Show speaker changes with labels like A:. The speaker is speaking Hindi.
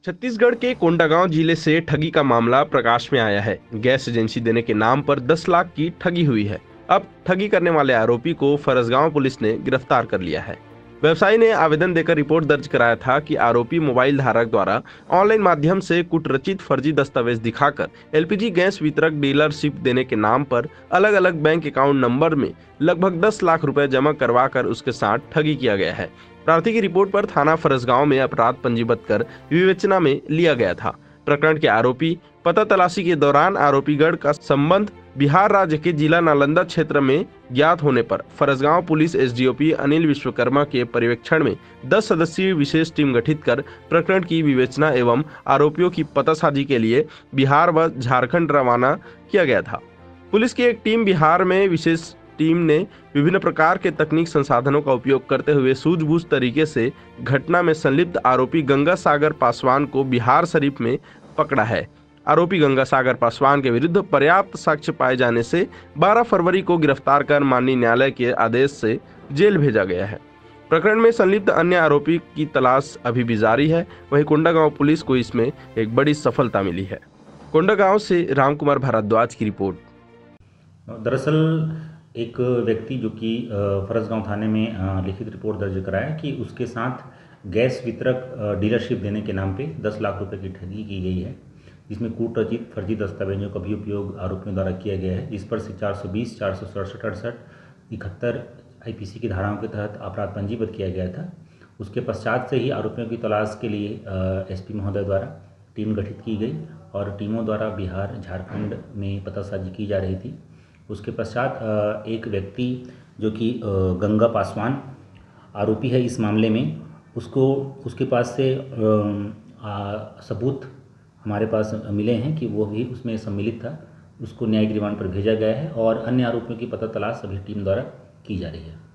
A: छत्तीसगढ़ के कोंडागांव जिले से ठगी का मामला प्रकाश में आया है। गैस एजेंसी देने के नाम पर 10 लाख की ठगी हुई है। अब ठगी करने वाले आरोपी को फरसगांव पुलिस ने गिरफ्तार कर लिया है। व्यवसायी ने आवेदन देकर रिपोर्ट दर्ज कराया था कि आरोपी मोबाइल धारक द्वारा ऑनलाइन माध्यम से कुटरचित फर्जी दस्तावेज दिखाकर एलपीजी गैस वितरक डीलरशिप देने के नाम पर अलग अलग बैंक अकाउंट नंबर में लगभग 10 लाख रुपए जमा करवाकर उसके साथ ठगी किया गया है। प्रार्थी की रिपोर्ट पर थाना फरसगांव में अपराध पंजीबद्ध कर विवेचना में लिया गया था। प्रकरण के आरोपी पता तलाशी के दौरान आरोपीगढ़ का संबंध बिहार राज्य के जिला नालंदा क्षेत्र में ज्ञात होने पर फरसगांव पुलिस एसडीओपी अनिल विश्वकर्मा के पर्यवेक्षण में 10 सदस्यीय विशेष टीम गठित कर प्रकरण की विवेचना एवं आरोपियों की पतासाजी के लिए बिहार व झारखंड रवाना किया गया था। पुलिस की एक टीम बिहार में विशेष टीम ने विभिन्न प्रकार के तकनीक संसाधनों का उपयोग करते हुए सूझबूझ तरीके से घटना में संलिप्त आरोपी गंगा सागर पासवान को बिहार शरीफ में पकड़ा है। आरोपी गंगा सागर पासवान के विरुद्ध पर्याप्त साक्ष्य पाए जाने से 12 फरवरी को गिरफ्तार कर माननीय न्यायालय के आदेश से जेल भेजा गया है। प्रकरण में संलिप्त अन्य आरोपी की तलाश अभी भी जारी है। वहीं कोंडागांव पुलिस को इसमें एक बड़ी सफलता मिली है। कोंडागांव से रामकुमार भारद्वाज की रिपोर्ट।
B: दरअसल एक व्यक्ति जो कि फरसगांव थाने में लिखित रिपोर्ट दर्ज कराया कि उसके साथ गैस वितरक डीलरशिप देने के नाम पे 10 लाख रुपए की ठगी की गई है, जिसमें कूटरचित फर्जी दस्तावेजों का भी उपयोग आरोपियों द्वारा किया गया है, जिस पर से 420, 467, 68, 71 आईपीसी की धाराओं के तहत अपराध पंजीबद्ध किया गया था। उसके पश्चात से ही आरोपियों की तलाश के लिए एसपी महोदय द्वारा टीम गठित की गई और टीमों द्वारा बिहार झारखंड में पतासाजी की जा रही थी। उसके पश्चात एक व्यक्ति जो कि गंगा पासवान आरोपी है इस मामले में, उसके पास से सबूत हमारे पास मिले हैं कि वो भी उसमें सम्मिलित था। उसको न्यायिक रिमांड पर भेजा गया है और अन्य आरोपियों की पता तलाश अभी टीम द्वारा की जा रही है।